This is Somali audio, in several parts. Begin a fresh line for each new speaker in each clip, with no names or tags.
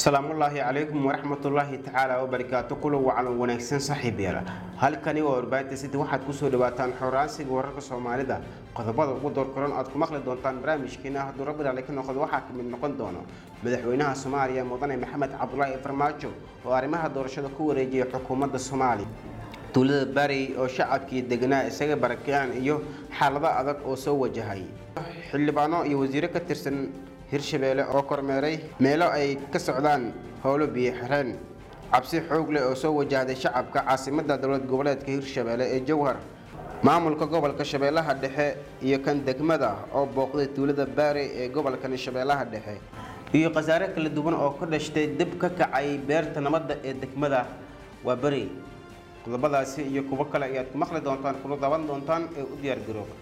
السلام الله عليكم ورحمة الله تعالى وبركاته كل وعلى ونكسن صاحب يلا هل كان يوربات سيد واحد كسر دباتان حراسي ورق الصومالي ده قد بدأ قدر كران أتكم مخلد دونتان برامج كنا هدو ربنا لكن نأخذ واحد من نقد دونه مدحوينها الصومالية مدن محمد عبد الله فرماجو وأرمها دور شد كوريجي حكومة الصومالي تولد باري أو شعب كي دجنا سجى بركان إيوه حالة أدق أو سوى جهاي حلبانو يوزيرك ترسن hirshabeelle oo kormeeray meelo ay ka socdaan howlo biyo xireen cabsi xoog leh oo soo wajahday shacabka caasimadda dowlad goboleedka hirshabeelle ee jowhar maamulka gobolka shabeellaha dhexe iyo kan degmada oo booqday tuulada baare ee gobolka shabeellaha dhexe iyo qasaare kala duwan oo ka dhashtay dib ka kacay beerta nabadda ee degmada waa bari qodobadaasi iyo kuwa kale ayaad ku maqli doontaan kuna daawan doontaan ee u diyaar garooba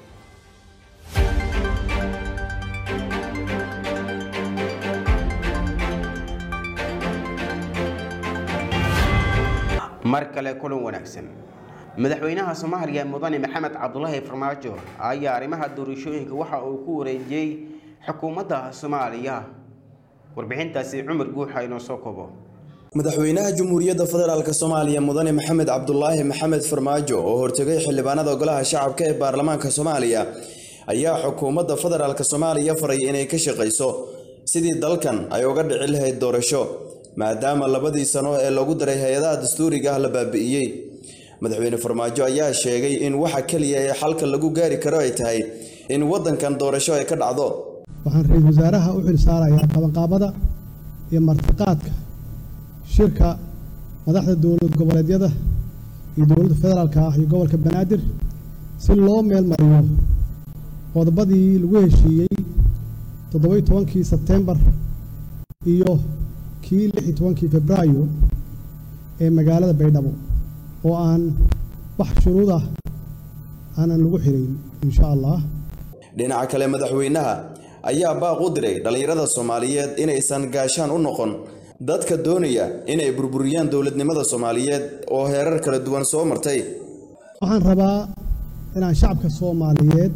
markale kulan wanaagsan madaxweynaha Soomaaliya mudane Maxamed Cabdullaahi Farmaajo ayaa arrimaha doorashooyinka waxa uu ku wareejiyay xukuumadda Soomaaliya warbixintaasi Umar Guuxa inoo soo koobo
madaxweynaha Jamhuuriyadda Federaalka Soomaaliya mudane Maxamed Cabdullaahi Maxamed Farmaajo oo hortagay xildhibaanada golaha shacabka ee baarlamaanka Soomaaliya ayaa xukuumadda Federaalka Soomaaliya faray inay ka shaqeyso sidii dalkan ay uga dhici lahayd doorasho maadaama labadii sano ee lagu daray hay'adaha dastuuriga la baabi'iyay madaxweyne Farmaajo ayaa sheegay in waxa kaliya ee xalka lagu gaari karo ay tahay in wadankan doorasho ay ka dhacdo
waxaan ra'iisul wasaaraha u xil saarayaa qabanqaabada iyo martiqaadka shirka madaxda dowlad goboleedyada iyo dowladda federaalka ah iyo gobolka Banaadir si loo meel mariyo qodobadii lagu heshiiyay 17 September iyo kii 16 Febraayo ee magaalada Baydhabo oo aan wax shuruud ah aan lagu xirin insha Allah
dhinaca kale madaxweynaha ayaa baaq u diray dhalinyarada Soomaaliyeed inaysan gaashaan u noqon dadka doonaya inay burburiyaan dawladnimada Soomaaliyeed oo heerar kala duwan soo martay
waxaan rabaa inaan shacabka Soomaaliyeed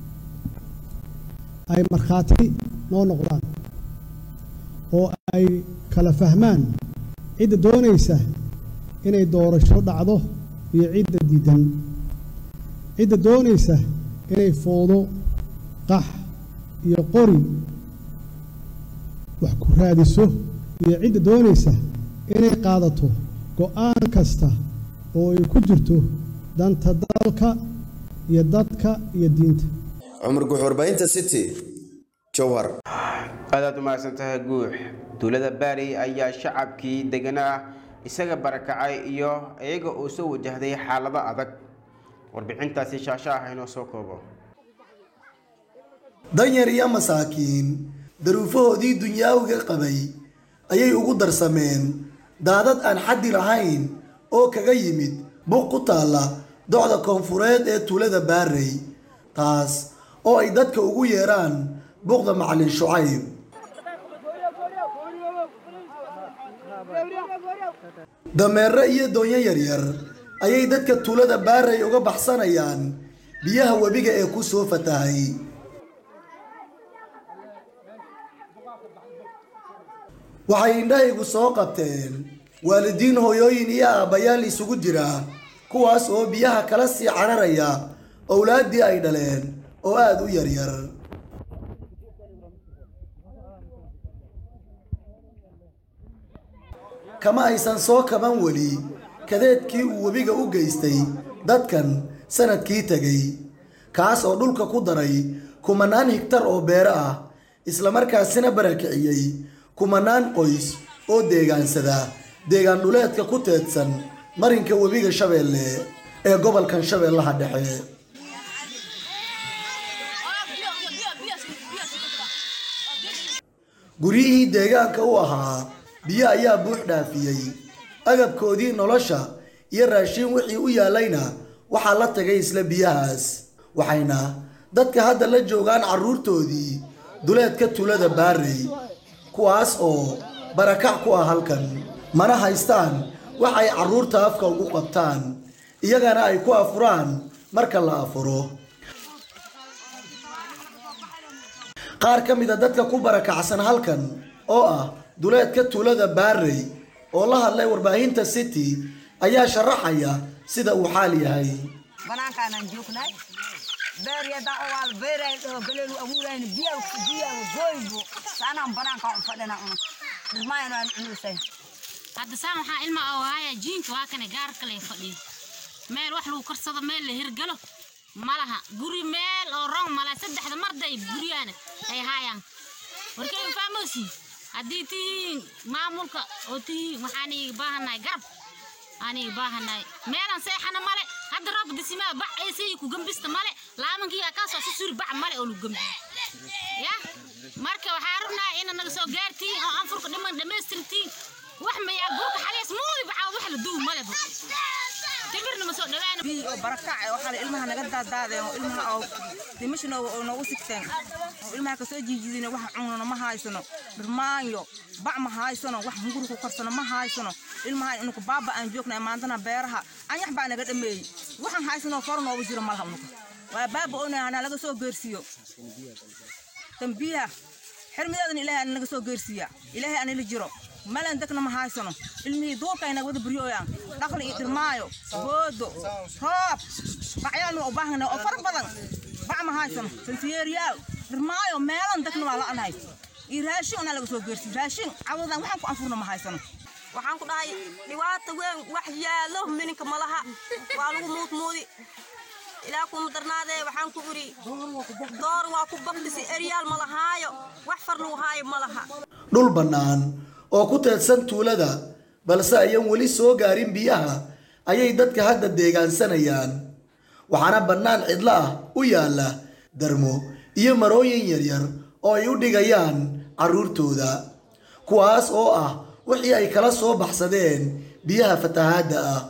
ay markhaati noo noqdaan oo ay kala fahmaan cid doonaysa inay doorasho dhacdo iyo cid diidan cid doonaysa inay foodo qax iyo qori wax ku raadiso iyo cid doonaysa inay qaadato go'aan kasta oo ay ku jirto danta dalka iyo dadka iyo diinta
Umar Guuxa warbaahinta City Jowhar
aad ma santahay guux dawladda baari ayaa shacabkii deganaa isaga barakacay iyo ayaga oo soo wajahday xaalado adag warbixintaasi shaashaha inoo soo koobo
danyar iyo masaakiin daruufahoodii dunyaawiga qabay ayay ugu darsameen daadad aan xaddi lahayn oo kaga yimid buuq ku taala docda koonfureed ee tuulada Baarey taas oo ay dadka ugu yeeraan buuqda macallin Shucayb dameero iyo doonyo yaryar ayay dadka tuulada Baarey uga baxsanayaan biyaha webiga ee ku soo fatahay waxay indhahaygu soo qabteen waalidiin hooyooyin iyo aabbayaal isugu jira kuwaas oo biyaha kala sii cararaya awlaaddii ay dhaleen oo aad u yaryar kama aysan soo kaban weli kadeedkii uu webiga u geystay dadkan sanadkii tegay kaas oo dhulka ku daray kumanaan hektar oo beero ah isla markaasina barakiciyay kumanaan qoys oo deegaansada deegaan dhuleedka ku teedsan marinka webiga Shabeelle ee gobolkan Shabeellaha Dhexe guriyihii deegaanka u ahaa biyo ayaa buux dhaafiyay agabkoodii nolosha iyo raashin wixii u yaalayna waxaa la tagay isla biyahaas waxayna dadka hadda la joogaan carruurtoodii duleedka tuulada Baarey kuwaas oo barakac ku ah halkan mana haystaan waxay carruurta afka ugu qabtaan iyagana ay ku afuraan marka la afuro qaar ka mid ah dadka ku barakacsan halkan oo ah duleedka tuulada baarey oo la hadlay warbaahinta city ayaa sharaxaya sida uu xaal yahay.
banaankaan joognay beeriyada oo wal beeray oo galelu abuurayna biyo gooybo sanaan banaanka u fadhina ilmaayna aan cunusay
hadda saan waxa ilma oo haya jiinka waa kana gaar kale fadhiyo meel wax lagu karsado meel la hirgalo malaha guri meel oo rong mala saddexda marday guriyana ay hayaan warkay faamosi hadii tiin maamulka oo tiin waxaan ii baahanay garab ani baahanay meelan seexana male hadda roob disima bac ay sii ku gambista male laamankiya ka soo suri bac male oo lagu gambi ya marka waxa rabnaa in naga soo gaartii oo anfurka dhiman dhameystirtii wax ma yaa buuka xalees moodi baca wax la duu male timirna ma soo dhawaan
oo barakac waxa ilmaha naga daadaadeen oo ilmaha oo dimashno oo noogu sigteen oo ilmaha ka soo jiijidina wax cunno ma haysano dhirmaanyo bac ma haysano wax hunguru ku karsano ma haysano ilmaha inuu ku baaba aan joognay maantana beeraha anyax baa naga dhameeyay waxaan haysano forno oo jiro malaha unuka waa baaba oo ana laga soo geersiyo tambiya xirmidadan ilaahay naga soo geersiya ilaahay aan ila jiro malan dakna ma haysano ilmi doorka ina wada buriyooyaan dhaqli iyo dirmaayo boodo roob bacayaan oo baahna oo far badan bac ma haysano santiyeeriyaal dirmaayo meelan dakna waa la anahay iyo raashin ana laga soo geersiyo raashin cawadan waxaan ku anfurno ma haysano waxaan ku dhahay dhibaato weyn wax yaalo mininka malaha waa lagu muudmuudi ilaa ku darnaadee waxaan ku uri door waa ku baqdisi eriyaal malahaayo wax far lagu haayo malaha
dhul bannaan oo ku teedsan tuulada balse ayaan weli soo gaarin biyaha ayay dadka hadda deegaansanayaan waxaana bannaan cidla ah u yaala darmo iyo marooyin yaryar oo ay u dhigayaan carruurtooda kuwaas oo ah wixii ay kala soo baxsadeen biyaha fatahaadda ah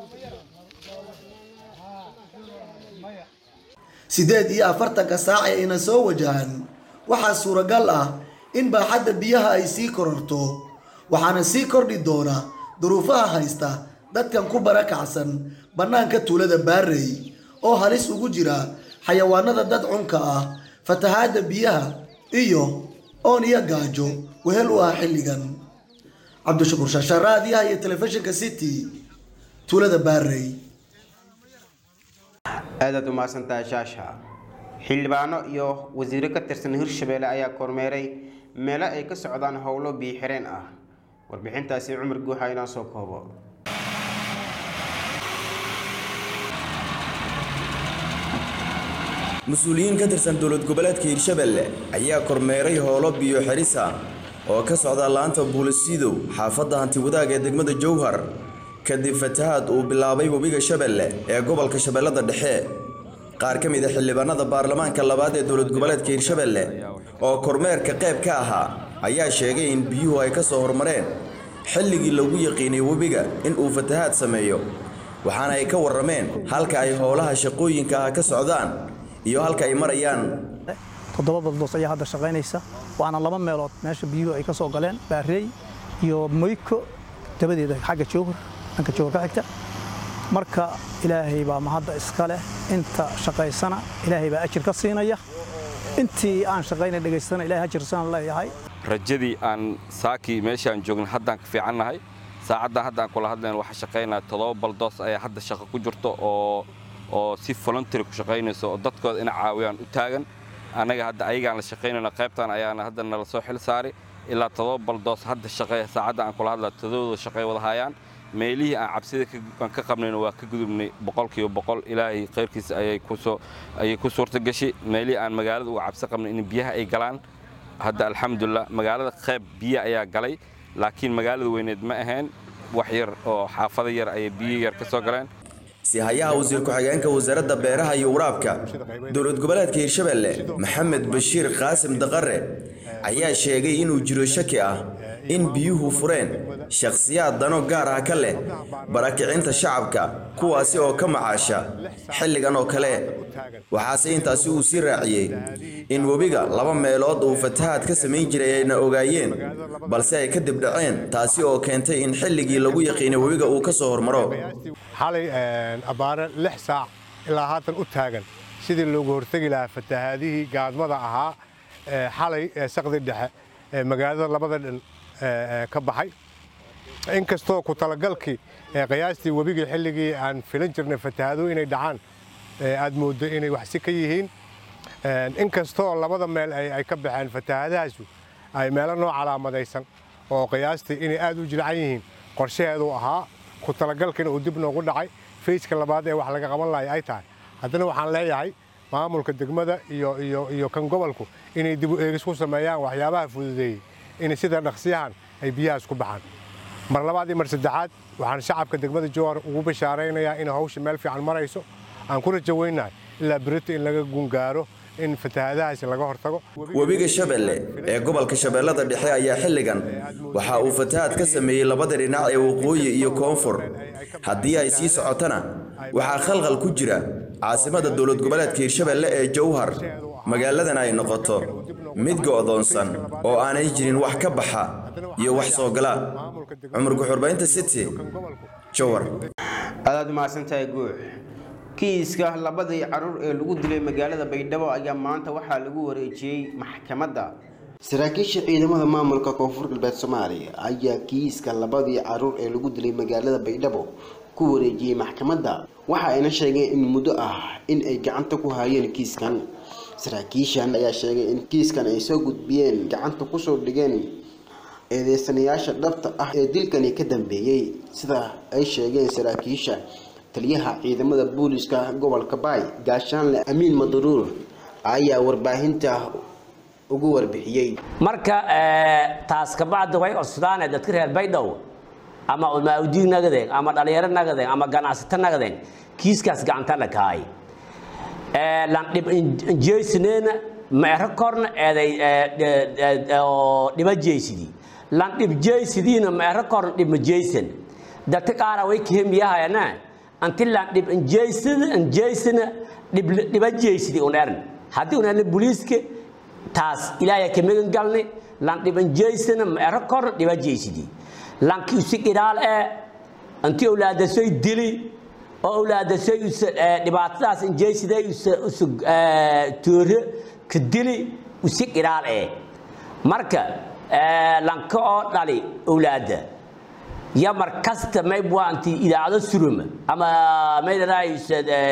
48 saac ee ina soo wajahan waxaa suuragal ah in baaxadda biyaha ay sii kororto waxaana sii kordhi doona duruufaha haysta dadkan ku barakacsan bannaanka tuulada baarey oo halis ugu jira xayawaanada dad cunka ah fatahaadda biyaha iyo oon iyo gaajo wehel u ah xilligan cabdishakuur shaasha raadiyaha iyo telefishinka city tuulada baarey
aad u maasantahay shaasha xildhibaano iyo wasiiro ka tirsan Hirshabeelle ayaa kormeeray meelo ay ka socdaan howlo biyo xireen ah warbixintaasi Cumar Guuxa inaan soo koobo
mas-uuliyiin ka tirsan dowlad goboleedka Hirshabeelle ayaa kormeeray howlo biyo xiris ah oo ka socda laanta Buulisiidow xaafadda hanti wadaag ee degmada Jowhar kadib fatahaad uu bilaabay webiga Shabeelle ee gobolka Shabeellada Dhexe qaar ka mid ah xildhibaanada baarlamaanka labaad ee dowlad goboleedka Hirshabeelle oo kormeerka qayb ka ahaa ayaa sheegay in biyuhu ay ka soo hormareen xilligii lagu yaqiinay webiga in uu fatahaad sameeyo waxaana ay ka warameen halka ay howlaha shaqooyinka ah ka socdaan iyo halka ay marayaan
7 baldoos ayaa hadda shaqaynaysa waana 2 meelood meesha biyuhu ay ka soo galeen Baarey iyo Moyko dabadeeda xagga Jowhar anka Jowhar ka xigta marka ilaahay baa mahad iska leh inta shaqaysana ilaahay baa ajir ka siinaya intii aan shaqaynay dhageystana ilaahay ajir san leeyahay
rajadii aan saaki meeshaan joogna haddaan ka fiicannahay saacadda haddaan kula hadlayno waxa shaqaynaa 7 baldoos ayaa hadda shaqo ku jirto oo si voluntary ku shaqaynayso oo dadkooda ina caawiyaan u taagan anaga hadda ayagaan la shaqaynayna qaybtan ayaana hadda nala soo xil saari ilaa 7 baldoos hadda shaqay saacadda aan kula hadlaa 7 shaqay wada hayaan meelihii aan cabsida ka qabnayna waa ka gudubnay 100% ilaahay khayrkiisa ayay ku suurta gashay meelihii aan magaalada uga cabsi qabnay in biyaha ay galaan hadda alxamdulillah magaalada qayb biyo ayaa galay laakiin magaalada weyneed ma ahayn wax yar oo xaafado yar ay biyo yar ka soo galeen
si hayaha wasiir ku-xigeenka wasaaradda beeraha iyo waraabka dowlad goboleedka Hirshabeelle Maxamed Bashiir Qaasim Daqare ayaa sheegay inuu jiro shaki ah in biyuhu fureen shakhsiyaad dano gaar ah ka leh barakicinta shacabka kuwaasi oo ka macaasha xilligan oo kale waxaase intaasi uu sii raaciyay in webiga 2 meelood uu fatahaad ka sameyn jiray ayna ogaayeen balse ay ka dib dhaceen taasi oo keentay in xilligii lagu yaqiinay webiga uu ka soo hormaro
xalay abaare 6 saac ilaa haatan u taagan sidii loogu hortagi lahaa fatahaadihii gaadmada ahaa xalay saqdi dhexe magaalada labada dhan ka baxay inkastoo ku talagalkii qiyaastii webiga xilligii aan filan jirnay fatahaado inay dhacaan aad moodo inay wax si ka yihiin inkastoo labada meel ay ka baxeen fatahaadahaasu ay meelo noo calaamadaysan oo qiyaastii inay aad u jilcan yihiin qorshaheedu ahaa ku talagalkiina uu dib noogu dhacay fayska labaad ee wax laga qaban lahay ay tahay haddana waxaan leeyahay maamulka degmada iyo kan gobolku inay dib u eegis ku sameeyaan waxyaabaha fududeeyey in sida dhaqsiyahan ay biyahaas ku baxaan mar labaad iyo mar saddexaad waxaan shacabka degmada Jowhar ugu bashaaraynayaa in hawsha meel fiican marayso aan ku rajo weynahay ilaa berito in laga gungaaro in fatahaadahaas laga hortago
webiga Shabeelle ee gobolka Shabeellada Dhexe ayaa xilligan waxa uu fatahaad ka sameeyay labada dhinac ee waqooyi iyo koonfur haddii ay sii socotana waxa khalkhal ku jira caasimada dawlad goboleedka Hirshabeelle ee Jowhar magaaladan ay noqoto mid go'doonsan oo aanay jirin wax ka baxa iyo wax soo gala Cumar Xurbaynta City Jowhar
aad ma santahay guux kiiska labadii caruur ee lagu dilay magaalada Baydhabo ayaa maanta waxa lagu wareejiyay maxkamadda saraakiisha ciidamada maamulka koonfur galbeed Soomaaliya ayaa kiiska labadii caruur ee lagu dilay magaalada Baydhabo ku wareejiyay maxkamadda waxa ayna sheegeen in muddo ah in ay gacanta ku hayeen kiiskan saraakiishan ayaa sheegay in kiiskan ay soo gudbiyeen gacanta ku soo dhigeen eedeysanayaasha dhabta ah ee dilkani ka dambeeyay sida ay sheegeen saraakiisha taliyaha ciidamada booliska gobolka Baay gaashaanle Amiin Madruur ayaa warbaahinta ugu warbixiyay
marka taas ka bacda way cusbaan dadka reer Baydhabo ama ulmaawdiin nagadeen ama dhalinyaro nagadeen ama ganacsato nagadeen kiiskaas gacanta la kaay lan dib jeesneena ma rekorna eeday diba jeesidi lan dib jeesidiina ma rekorna dib jeesan dadka qaar way kihimiyahayna antilan dib jeesina diba jeesidi uneern hadii una booliiska taas ilaahay ka magan galnay lan dib jeesina ma rekorna diba jeesidi lan ki si ilaal anti awlaada soo dili oo awlaada soo dhibaatadaas jeesiday tuure ka dili si ilaal marka lan ka oo dhali awlaada ya markasta may buanti idaacado suruma ama may raayis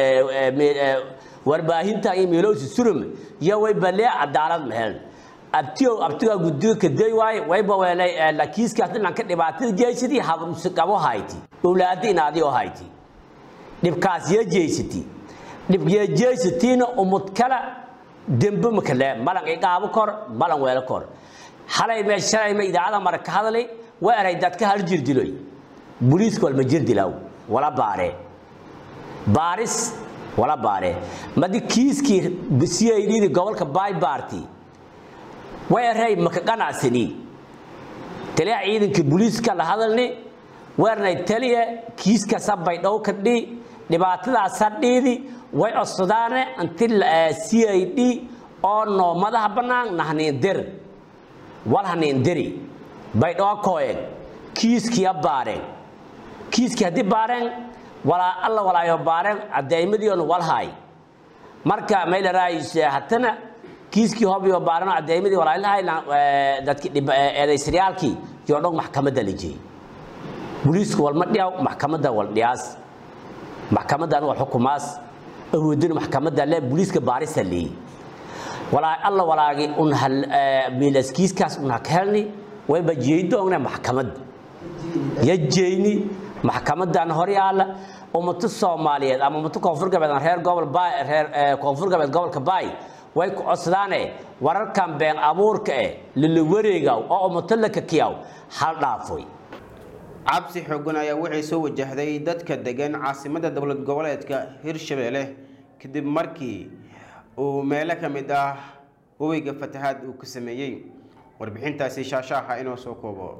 warbaahinta emailoosi suruma ya way balaa cadaalad mahel abtiga guddiga ka day way bawelay la kiiskaas lan ka dhibaatada jeesidii habsi qabo hayti awlaada inaadi oo hayti dibkaas jeesiti dib jeesitiina umud kala dembe ma kale malan ay qaabo kor malan weel kor halay meeshay ma idaacada mar ka hadlay way aray dadka hal jir dilay booliisku wal ma jir dilaw wala baare baaris wala baare madi kiiskii CID gobolka Baay Baarti way aray ma ka qanacsani taliya ciidanka booliiska la hadalnay warnay taliya kiiska sabay dhow ka dhibaatada sadheedi way cusdaane antil CID oo noo madaxa banaan nahneen dir walhaneen diri bay dhow kooyeen kiiski baareen kiiski hadii baareen wala alla walaayo baareen cadeymadii oo walhay marka meel raayis hatana kiiski hobiyo baareen cadeymadii walaahay dadkii eedaysriyaalkii iyo dhow maxkamadda lijay booliisku wal ma dhiyaw maxkamadda wal dhiyaas maxkamaddan waa xukumaas awoodin maxkamadda la booliiska baarisa leey wala alla walaagi un hal milaskiiskaas un hakalni way bajeedoona maxkamad yajeyni maxkamaddan horyaala ummada Soomaaliyeed ama ummada koonfur galbeed reer gobol Baay reer koonfur galbeed gobolka Baay way ku codsadaan wararkan been abuurka la wareega oo ummada la ka kiyaw hal dhaafay
cabsi xooggan ayaa waxay soo wajahday dadka degan caasimada dawlad goboleedka Hirshabeelle kadib markii uu meelo kamid ah webiga fatahaad uu ka sameeyay warbixintaasi shaashaha inoo soo koobo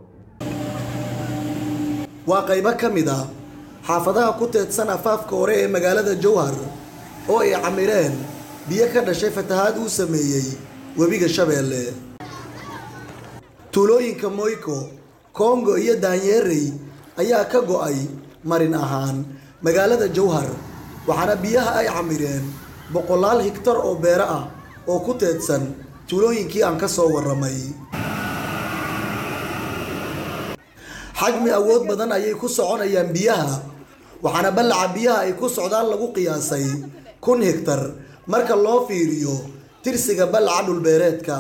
waa qaybo kamid ah xaafadaha ku teedsan afaafka hore ee magaalada Jowhar oo ay camireen biyo ka dhashay fatahaad uu sameeyay webiga Shabeelle tuulooyinka Moyko Kongo iyo Daanyerey ayaa ka go'ay marin ahaan magaalada Jowhar waxaana biyaha ay camireen boqolaal hektar oo beero ah oo ku teedsan tuulooyinkii aan ka soo waramay xajmi awood badan ayay ku soconayaan biyaha waxaana ballaca biyaha ay ku socdaan lagu qiyaasay 1,000 hektar marka loo fiiriyo tirsiga ballaca dhulbeereedka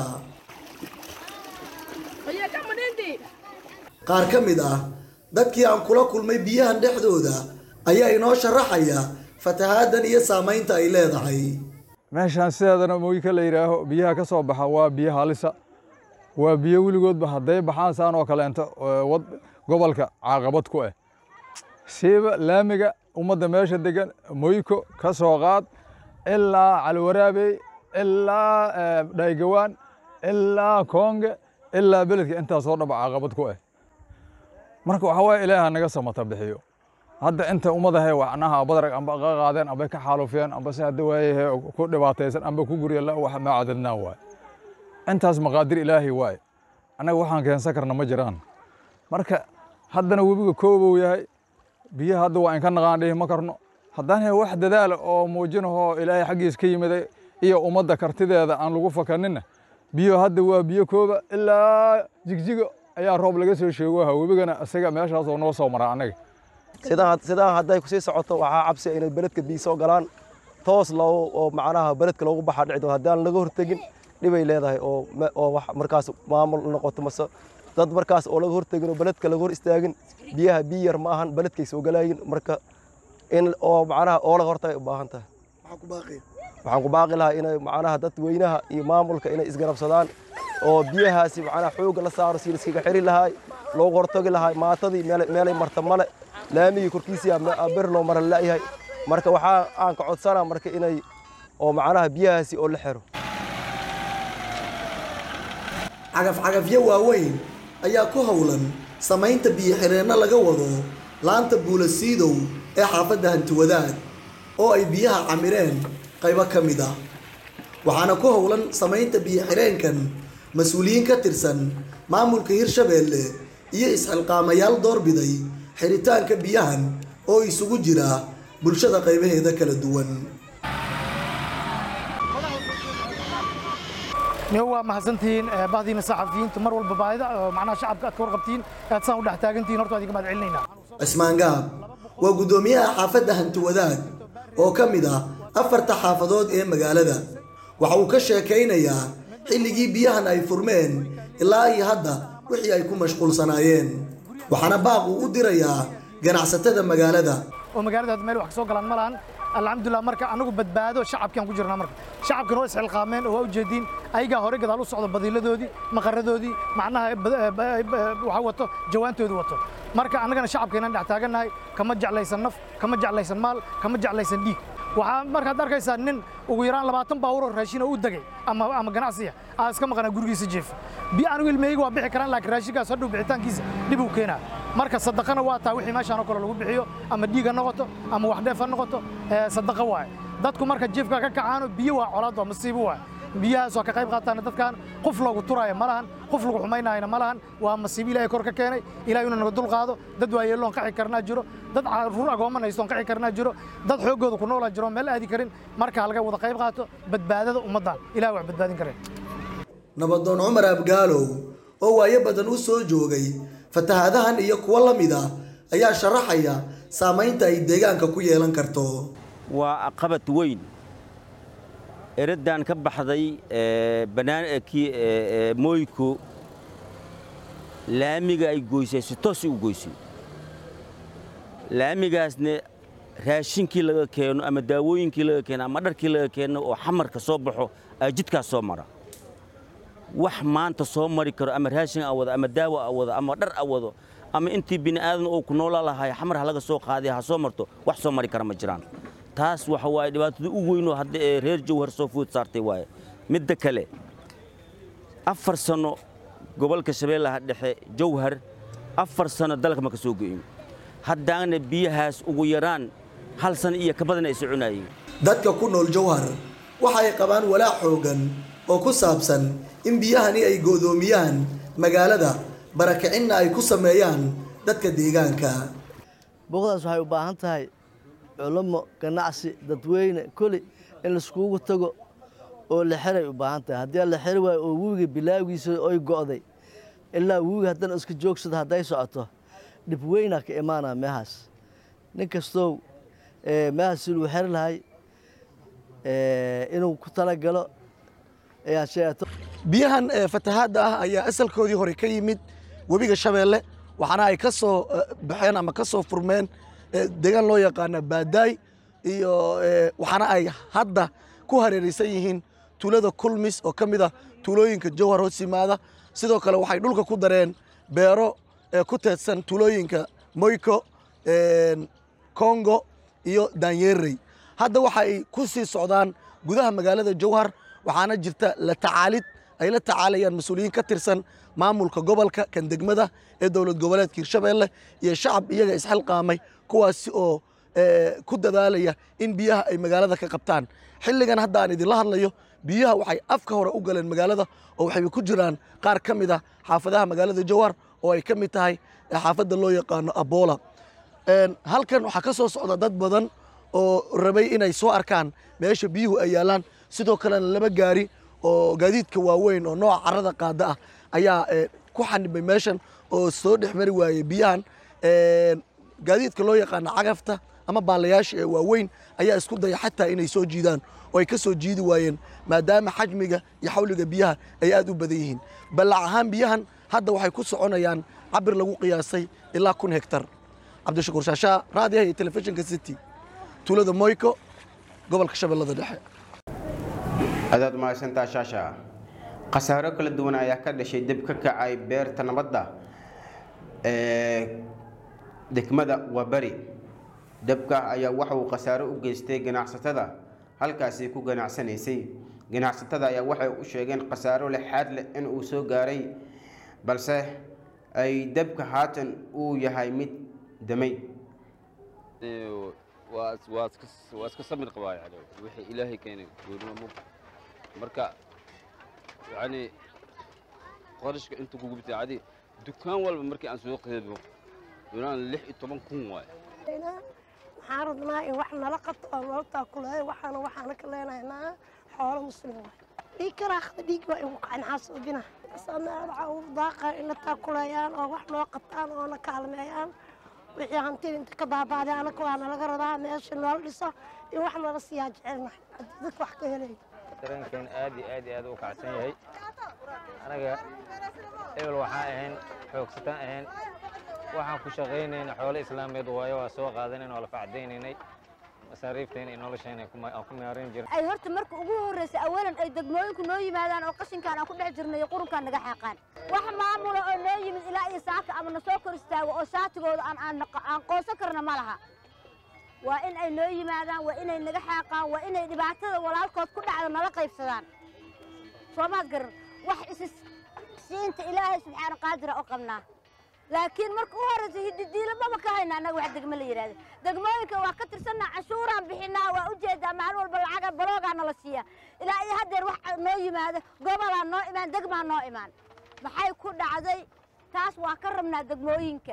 qaar ka mid ah dadkii aan kula kulmay biyahan dhexdooda ayaa inoo sharaxaya fatahaadan iyo saamaynta ay leedahay
meeshaan sidaadana mooyinka la yidhaaho biyaha ka soo baxa waa biyo halisa waa biyo weligoodba hadday baxaan saan oo kaleento gobolka caaqabad ku ah siiba laamiga ummadda meesha degan mooyiko ka soo qaad ilaa calwaraabey ilaa dhaygawaan ilaa koonge ilaa beledka intaasoo dhaba caaqabad ku ah marka waxa waaye ilaaha naga samata bixiyo hadda inta ummadahay waxnaha badarag amba qaadeen amba ka xaalufeen amba si hadda waayahay ku dhibaataysan amba ku guriya la wax ma cadadnaa waay intaas maqaadir ilaahi waay anaga waxaan keensan karna ma jiraan marka haddana webiga koobow yahay biyaha hadda waa in ka naqaan dhihi ma karno haddaan hay wax dadaal oo muujinaho ilaahay xaggiis ka yimiday iyo ummadda kartideeda aan lagu fakaninna biyo hadda waa biyo kooba ilaa jigjigo ayaa roob laga soo sheego webigana isaga meeshaas oo noo soo maraa anaga
sidaa hadday ku sii socoto waxaa cabsi inay beledka biyo soo galaan toos oo macnaha beledka loogu baxa dhicdo haddaan laga hortegin dhibay leedahay oo wax markaas maamul noqoto mase dad markaas oo laga hortegin oo beledka laga hor istaagin biyaha biyo yar ma ahan beledkay soo galaayin marka in oo macnaha oo laga hortagay u baahan tahay waxaan ku baaqi lahaa inay macnaha dadweynaha iyo maamulka inay isgarabsadaan oo biyahaasi macnaha xoogga la saaro si iskaga xiri lahaay loogu hortagi lahaay maatadii meelay marta male laamigii korkiisii bir loo mara la'yahay marka waxaa aan ka codsanaa marka inay oo macnaha biyahaasi oo la xiro
cagafcagafyo waaweyn ayaa ku howlan samaynta biyo xireenno laga wado laanta buulasiidow ee xaafadda hantiwadaad oo ay biyaha camireen qaybo ka mid ah waxaana ku howlan samaynta biyo xireenkan mas-uuliyiin ka tirsan maamulka Hirshabeelle iyo isxilqaamayaal doorbiday xiritaanka biyahan oo isugu jira bulshada qaybaheeda kala duwan
waa mahadsantihiin bahdiina saxafiyiinta mar walba baahida macnaha shacabka aad ka warqabtiin aad saan u dhex taagantihiin horta adiga mahad celinayna
Cismaan Gaab waa gudoomiyaha xaafadda Hantiwadaad oo ka mid ah 4 xaafadood ee magaalada waxa uu ka sheekaynayaa xilligii biyahan ay furmeen ilaa iyo hadda wixii ay ku mashquulsanaayeen waxaana baaq uu u dirayaa ganacsatada magaalada
oo magaalada meel wax ka soo galaan malahan alxamdulillah marka anagu badbaado shacabkan ku jirnaa marka shacabkan oo isxilqaameen oo u jeedin ayaga hore gadaal u socdo badiiladoodii maqaradoodii macnaha waxa wato jawaantoodu wato marka anagana shacabkeena dhex taaganahay kama jeclaysan naf kama jeclaysan maal kama jeclaysan dhiig waxaa markaad arkaysaa nin ugu yaraan 20 baawur oo raashin u dagay ama ganacsiga aan iska maqana gurigiisa jeef biyo anigu ilmeyga waa bixi karaan laakiin raashinkaas hadhow bixitaankiisa dhib uu keenaa marka sadaqana waa taa wixii meeshaan oo kale lagu bixiyo ama dhiiga noqoto ama wax dheef noqoto sadaqa waay dadku marka jeefka ka kacaano biyo waa colaad waa masiibo waay biyahaas oo ka qayb qaataan dadkan qof loogu turaayo malahan qof lagu xumaynayna malahan waa masiibo ilaahay kor ka keenay ilaahay inuu naga dul qaado dad waayeeloon qaxi karnaa jiro dad ruur agoomanaysoon qaxi karnaa jiro dad xoogooda ku noolaa jiro meel aadi karin marka laga wada qayb qaato badbaadada ummadda ilaahay wax badbaadin kare
nabadoon Umar Abgaalow oo waaye badan u soo joogay fatahaadahan iyo kuwa la mid ah ayaa sharaxaya saamaynta ay deegaanka ku yeelan karto
waa caqabad weyn eradan ka baxday banaanki mooyko laamiga ay goysay si toos u goysay laamigaasna raashinkii laga keeno ama daawooyinkii laga keeno ama dharkii laga keeno oo xamarka soo baxo ajidkaas soo mara wax maanta soo mari karo ama raashin awada ama daawo awada ama dhar awado ama intii bini aadan oo ku noolaa lahaay xamar laga soo qaaday ha soo marto wax soo mari kara ma jiraan taas waxa waay dhibaatada ugu weyn oo hadda reer Jowhar soo food saartay waay midda kale 4 sano gobolka Shabeellaha Dhexe Jowhar 4 sano dalka ma ka soo go'in haddaana biyahaas ugu yaraan 1 sano iyo ka badan ay soconayeen
dadka ku nool Jowhar waxa ay qabaan walaac xoogan oo ku saabsan in biyahani ay go'doomiyaan magaalada barakicina ay ku sameeyaan dadka deegaanka
boqodaas waxay u baahan tahay culamo ganacsi dadweyne kulli in la iskugu tago oo la xiray u baahan tahay haddii la xiri waayo oo wiiga bilaagiisa ay go'day ilaa wiiga haddana iska joogsada hadday socoto dhib weynaa ka imaanaa meehaas nin kastoo meehaas siduu xeri lahay inuu ku talagalo ayaa sheegto
biyahan fatahaadda ah ayaa asalkoodii hore ka yimid webiga Shabeelle waxaana ay ka soo baxeen ama ka soo furmeen deegaan loo yaqaan Baadaay iyo waxaana ay hadda ku hareeraysan yihiin tuulada Kulmis oo kamid ah tuulooyinka Jowhar hoos yimaada sidoo kale waxay dhulka ku dareen beero ku teedsan tuulooyinka Moyko Kongo iyo Daanyerey hadda waxay ku sii socdaan gudaha magaalada Jowhar waxaana jirta la tacaalid ay la tacaalayaan mas'uuliyiin ka tirsan maamulka gobolka kan degmada ee dowlad goboleedka Hirshabeelle iyo shacab iyaga isxilqaamay kuwaasi oo ku dadaalaya in biyaha ay magaalada ka qabtaan xilligan hadda aan idin la hadlayo biyaha waxay afka hore u galeen magaalada oo waxay ku jiraan qaar kamid ah xaafadaha magaalada Jowhar oo ay kamid tahay xaafadda loo yaqaan Abola halkan waxa ka soo socda dad badan oo rabay inay soo arkaan meesha biyuhu ay yaalaan sidoo kale laba gaari oo gaadiidka waaweyn oo nooca carrada qaada ah ayaa ku xanibay meeshan oo soo dhexmari waayay biyahan gaadiidka loo yaqaan cagafta ama baalayaasha ee waaweyn ayaa isku daya xataa inay soo jiidaan oo ay ka soo jiidi waayeen maadaama xajmiga iyo xawliga biyaha ay aad u badan yihiin balac ahaan biyahan hadda waxay ku soconayaan cabir lagu qiyaasay ilaa 1,000 hektar cabdishakuur shaashaa raadiyaha iyo telefishinka city tuulada Moyko gobolka Shabeellada Dhexe
adaad mahadsantaa shaasha khasaaro kala duwan ayaa ka dhashay dib ka kacay beerta nabadda degmada Wabari dabka ayaa waxa uu khasaaro u geystay ganacsatada halkaasi ku ganacsanaysay ganacsatada ayaa waxay u sheegeen khasaaro lixaad leh in uu soo gaaray balse ay dabka haatan uu yahay mid damay
واسك سمر قبايا يعني وحي إلهي كيني مركا يعني قرش أنتو قبتي عادي دكان ولا مركي عن سوق هذا يونان لح طبعا كون واي
حارضنا وحنا لقط وقتها كلها وحنا كلنا هنا حول مسلم ديك راخ ديك وقعنا حاسب بنا أصلا عاوز ضاقة إن تاكليان أو وحنا وقتان أو نكالميان wixii hanti inta ka baabaaday anaga waana laga radaa meesha nool dhiso iyo wax nala siyaa jecelna dadka wax ka helay
dareenkan aad u kacsan yahay anaga ebel waxaan ahayn xoogsataan ahayn waxaan ku shaqaynaynaa xoolo islaameed waayo waa soo qaadanaynaa oo la facdaynaynay masariifteena iyo nolosheena aan ku maareyn jirnay
ay horta marka ugu horeysay awalan ay degmooyinku noo yimaadaan oo qashinkaan aan ku dhex jirnay qurunkaan naga xaaqaan wax maamula oo noo yimid ilaa iyo saaka ama na soo kor istaago oo shaatigooda aan qoonsan karna ma laha waa in ay noo yimaadaan waa inay naga xaaqaan waa inay dhibaatada walaalkood ku dhacda nala qaybsadaan soomaad garan wax siinta ilaahay subxaana qaadira oo qabnaa laakiin marka u horeysa hididiila maba ka hayna anaga wax degmo la yiraahdo degmooyinka waa ka tirsanaa cashuuraan bixinaa waa u jeedaa maalin walba lacaga baloogaa nala siiya ilaa iyo haddeer wax noo yimaada gobolaa noo imaan degmaa noo imaan maxay ku dhacday taas waa ka rabnaa degmooyinka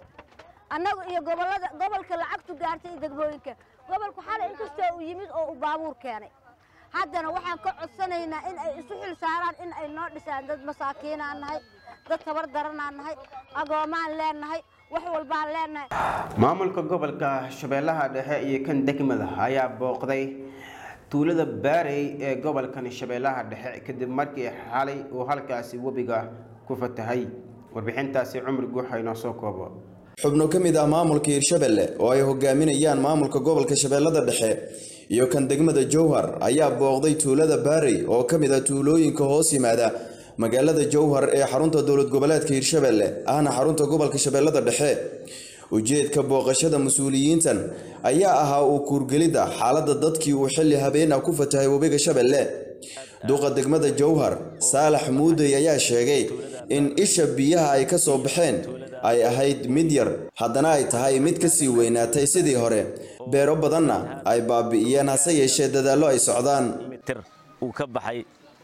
annagu iyo gobolka lacagtu gaartay iyo degmooyinka gobolku xalay inkastoo uu yimid oo uu baabuur keenay haddana waxaan ka codsanaynaa in ay isu xil saaraan in ay noo dhisaan dad masaakiinaan nahay dad tabar daranaan nahay agoomaan leenahay wax walbaan leenahay
maamulka gobolka Shabeellaha Dhexe iyo kan degmada ayaa booqday tuulada Baarey ee gobolkan Shabeellaha Dhexe kadib markii xalay uu halkaasi webiga ku fatahay warbixintaasi Cumar Guuxayno soo koobo
xubno ka mid ah maamulka Hirshabeelle oo ay hogaaminayaan maamulka gobolka Shabeellada Dhexe iyo kan degmada Jowhar ayaa booqday tuulada Baarey oo ka mid ah tuulooyinka hoos yimaada magaalada Jowhar ee xarunta dowlad goboleedka Hirshabeelle ahna xarunta gobolka Shabeellada Dhexe ujeedka booqashada mas'uuliyiintan ayaa ahaa uu kuurgelida xaaladda dadkii uu xilli habeen ku fatahay webiga Shabeelle duqa degmada Jowhar Saalax Muuday ayaa sheegay in isha biyaha ay ka soo baxeen ay ahayd mid yar haddana ay tahay mid ka sii weynaatay sidii hore beero badanna ay baabi'iyeen hase yeeshee dadaallo ay socdaan
uu ka baxay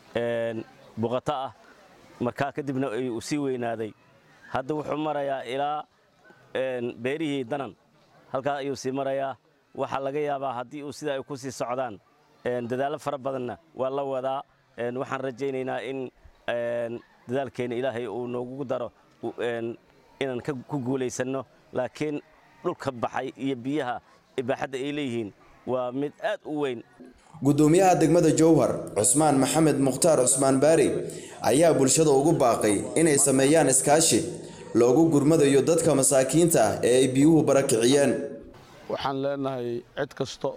buqata ah markaa kadibna uu sii weynaaday hadda wuxuu marayaa ilaa beerihii danan halkaa ayuu sii marayaa waxaa laga yaabaa haddii uu sida ay ku sii socdaan dadaallo fara badanna waa la wadaa waxaan rajaynaynaa in dadaalkeena ilaahay uu noogu daro
inaan ku guulaysano laakiin dhulka baxay iyo biyaha ibaaxada ay leeyihiin waa mid aad u weyn
gudoomiyaha degmada Jowhar Cusmaan Maxamed Mukhtaar Cusmaan Baari ayaa bulshada ugu baaqay inay sameeyaan iskaashi loogu gurmadayo dadka masaakiinta ah ee ay biyuhu barakiciyeen
waxaan leenahay cid kasto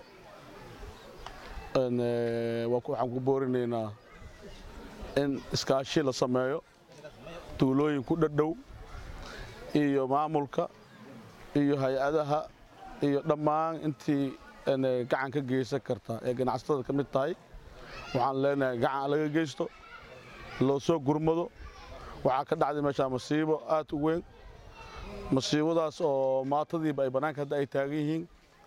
waxaan ku boorinaynaa in iskaashi la sameeyo tuulooyin ku dhadhow iyo maamulka iyo hay'adaha iyo dhammaan intii gacan ka geysan karta ee ganacsatada ka mid tahay waxaan leenahay gacan laga geysto loo soo gurmado waxa ka dhacday meesha masiibo aad u weyn masiibadaas oo maatadiiba ay banaanka hadda ay taagan yihiin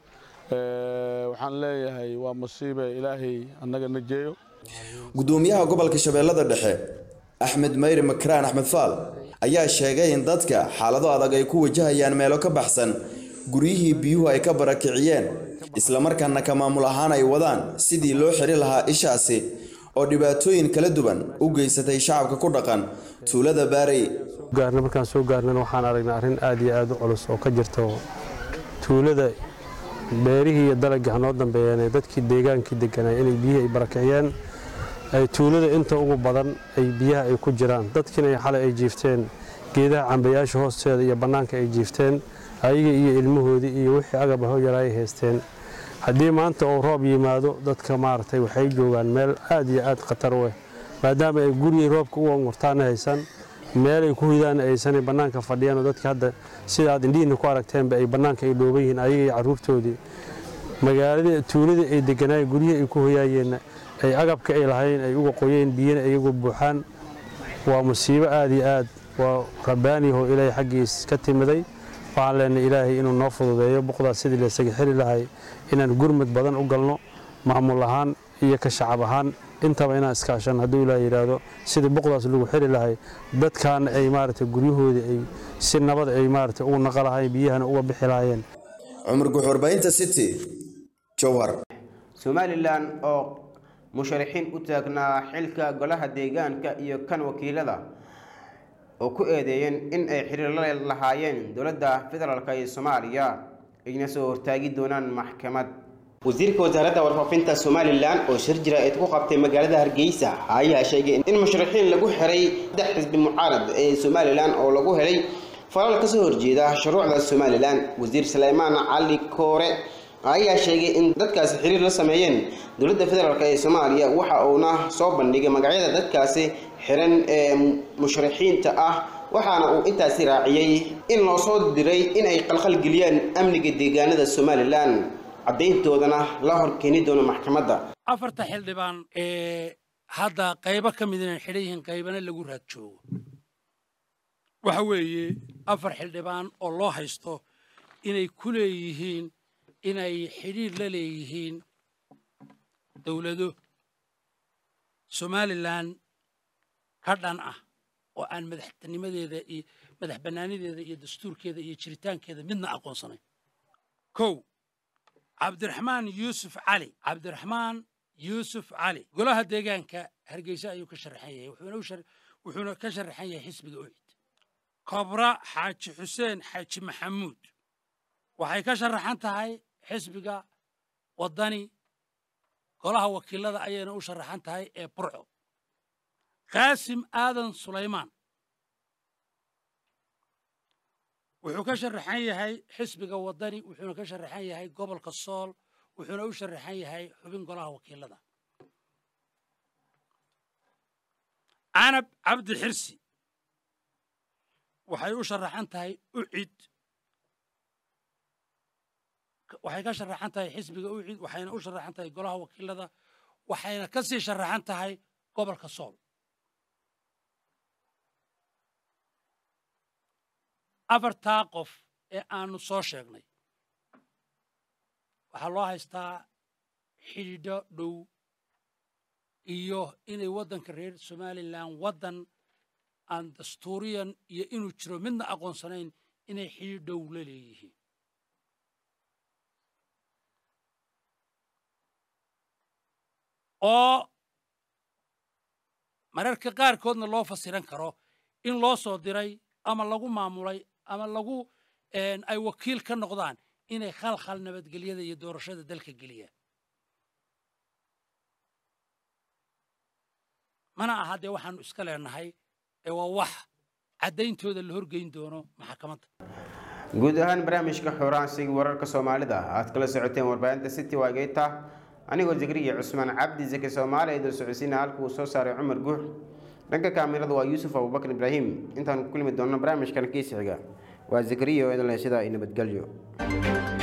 waxaan leeyahay waa masiibo ilaahay annaga najeeyo
gudoomiyaha gobolka Shabeellada Dhexe Axmed Mayri Makraan Axmed Faal ayaa sheegay in dadka xaalado adag ay ku wajahayaan meelo ka baxsan guryihii biyuhu ay ka barakiciyeen isla markaana ka maamul ahaan ay wadaan sidii loo xiri lahaa ishaasi oo dhibaatooyin kala duwan u geysatay shacabka ku dhaqan tuulada Baari
markaan soo gaarnay waxaan aragnay arrin aad iyo aad u culus oo ka jirto tuulada beerihii iyo dalagga noo dambeeyeen dadkii deegaankii deganaa inay biyaha ay barakiciyeen ay tuulada inta ugu badan ay biyaha ay ku jiraan dadkina ay xalay ay jiifteen geedaha cambayaasha hoosteeda iyo bannaanka ay jiifteen ayaga iyo ilmahoodii iyo wixii agab ah oo yaraa ay haysteen haddii maanta oo roob yimaado dadka maartay waxay joogaan meel aad iyo aad khatar u ah maadaama ay gurigii roobka u ngurtaan haysan meel ay ku hidaan aysan bannaanka fadhiyaan dadka hadda sida aad indhihiina ku aragteenba ay bannaanka ay dhooban yihiin ayaga iyo carruurtoodii magaalada tuulada ay deganaa guriyada ay ku hoyaayeen ay agabka ay lahayn ay uga qoyeen biyana iyagu buuxaan waa musiibo aad iyo aad waa rabbaani oo ilaahay xaqiis ka timiday waxaan leenahay ilaahay inuu noo fududeeyo boqdaas sidii la isaga xiri lahay inaan gurmad badan u galno maamul ahaan iyo ka shacab ahaan intaba inaan iskaashan hadduu ilaahay yiraahdo sidii boqdaas lagu xiri lahay dadkan ay maaragtay guryahoodii ay si nabad ay maaragtay ugu naqalahay biyahana uga bixi lahaayeen
Umar Guxurbaynta City Jowhar
Somaliland oo musharaxiin u taagnaa xilka golaha deegaanka iyo kan wakiilada oo ku eedeeyeen in ay xiriir la lahaayeen dowladda federaalka ee Soomaaliya ayna soo hortaagi doonaan maxkamad wasiirka wasaaradda warfaafinta Somaliland oo shir jiraa'id ku qabtay magaalada Hargeysa ayaa sheegay in musharaxiin lagu xiray xisbi mucaarad ee Somaliland oo lagu helay falal ka soo horjeeda shuruucda Somaliland wasiir Suleymaan Cali Koore ayaa sheegay in dadkaas xiriir la sameeyeen dowladda federaalka ee Soomaaliya waxa uuna soo bandhigay magacyada dadkaasi xiran ee musharaxiinta ah waxaana uu intaasi raaciyay in loo soo diray in ay qalqal geliyaan amniga deegaanada Somaliland cadeyntoodana la horkeeni doono maxkamadda
afarta xildhibaan ee hadda qaybo ka mid ah xiriyihiin qaybana lagu raad joogo waxa weeye afar xildhibaan oo loo haysto inay ku leeyihiin inay xiriir la leeyihiin dawlado Somaliland ka dhan ah oo aan madaxtinimadeeda iyo madax bannaanideeda iyo dastuurkeeda iyo jiritaankeeda midna aqoonsanayn kow Cabdiraxmaan Yuusuf Cali golaha deegaanka Hargeysa ayuu ka sharaxan yahay wuxuuna ka sharaxan yahay xisbiga UCID Kobra Xaaji Xuseen Xaaji Maxamuud waxay ka sharaxan tahay xisbiga wadani golaha wakiilada ayayna u sharaxan tahay ee Burco Qaasim Aadan Suleymaan wuxuu ka sharaxan yahay xisbiga wadani wuxuuna ka sharaxan yahay gobolka Sool wuxuuna u sharaxan yahay xubin golaha wakiilada Anab Cabdi Xirsi waxay u sharaxan tahay UCID waxay ka sharaxan tahay xisbiga UCID waxayna u sharaxan tahay golaha wakiilada waxayna ka sii sharaxan tahay gobolka Sool afartaa qof ee aanu soo sheegnay waxaa loo haystaa xidhiidho dhow iyo inay waddanka reer Somaliland waddan aan dastuuriyan iyo inuu jiro midna aqoonsanayn inay xidhiidh dhow la leeyihiin oo mararka qaarkoodna loo fasiran karo in loo soo diray ama lagu maamulay ama lagu ay wakiil ka noqdaan inay khalkhal nabadgelyada iyo doorashada dalka geliyaan mana aha dee waxaanu iska leenahay ee waa wax caddayntooda la horgeyn doono maxkamadda
guud ahaan barnaamijka xoraansiga wararka Soomaalida aad kala socoteen warbaahinta City Wageeta anigoo Zikriya Cusmaan Cabdi Zaki Soomaali ee socodsiina halkuu soo saaray Cumar Guux dhanka kaamirada waa Yuusuf Abubakar Ibrahim intaan ku kulmi doonno barnaamijkan kiisiga waa Zikriya oo idin leesada in nabadgelyo